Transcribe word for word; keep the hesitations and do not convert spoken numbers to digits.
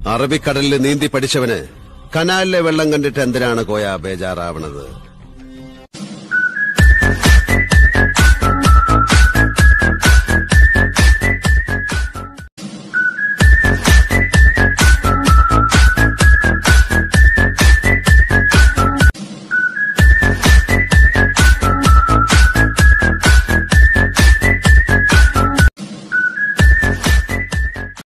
അറബിക്കടലിൽ നീന്തി പഠിച്ചവന് കനാലിലെ വെള്ളം കണ്ടിട്ട് എന്തിനാണ് കോയ ബേജാറാവണത്?